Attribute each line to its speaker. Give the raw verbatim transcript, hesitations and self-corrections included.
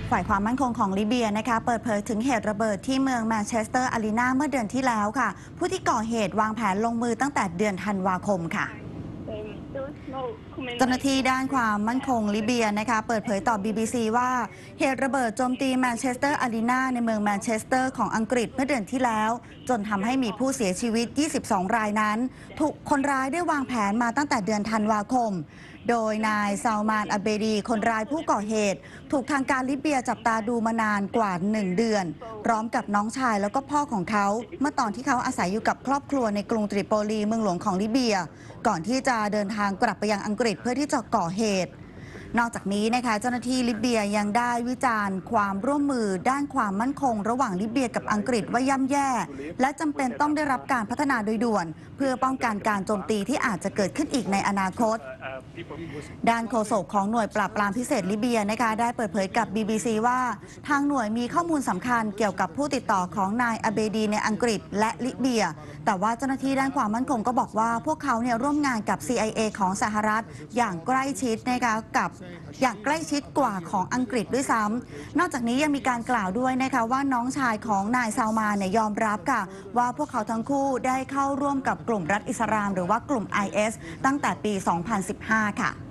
Speaker 1: ฝ่ายความมั่นคงของลิเบียนะคะเปิดเผยถึงเหตุระเบิดที่เมืองแมนเชสเตอร์อารีนาเมื่อเดือนที่แล้วค่ะผู้ที่ก่อเหตุวางแผนลงมือตั้งแต่เดือนธันวาคมค่ะเจ้าหน้าที่ด้านความมั่นคงลิเบียนะคะเปิดเผยต่อ บี บี ซี ว่าเหตุระเบิดโจมตีแมนเชสเตอร์อารีนาในเมืองแมนเชสเตอร์ของอังกฤษเมื่อเดือนที่แล้วจนทำให้มีผู้เสียชีวิตยี่สิบสองรายนั้นถูกคนร้ายได้วางแผนมาตั้งแต่เดือนธันวาคมโดยนายซาลมานอัลเบดีคนร้ายผู้ก่อเหตุถูกทางการลิเบียจับตาดูมานานกว่าหนึ่งเดือนพร้อมกับน้องชายแล้วก็พ่อของเขาเมื่อตอนที่เขาอาศัยอยู่กับครอบครัวในกรุงตริโปลีเมืองหลวงของลิเบียก่อนที่จะเดินทางกลับไปยังอังกฤษเพื่อที่จะก่อเหตุนอกจากนี้นะคะเจ้าหน้าที่ลิเบียยังได้วิจารณ์ความร่วมมือด้านความมั่นคงระหว่างลิเบียกับอังกฤษว่าย่ำแย่และจำเป็นต้องได้รับการพัฒนาโดยด่วนเพื่อป้องกันการโจมตีที่อาจจะเกิดขึ้นอีกในอนาคตด้านโฆษกของหน่วยปราบปรามพิเศษลิเบียนะคะได้เปิดเผยกับ บี บี ซี ว่าทางหน่วยมีข้อมูลสำคัญเกี่ยวกับผู้ติดต่อของนายอาเบดีในอังกฤษและลิเบียแต่ว่าเจ้าหน้าที่ด้านความมั่นคงก็บอกว่าพวกเขาเนี่ยร่วมงานกับ ซี ไอ เอ ของสหรัฐอย่างใกล้ชิดนะคะกับอย่างใกล้ชิดกว่าของอังกฤษด้วยซ้ำนอกจากนี้ยังมีการกล่าวด้วยนะคะว่าน้องชายของนายซาลมานเนี่ยยอมรับค่ะว่าพวกเขาทั้งคู่ได้เข้าร่วมกับกลุ่มรัฐอิสลามหรือว่ากลุ่ม ไอ เอส ตั้งแต่ปี สองพันสิบห้า ค่ะ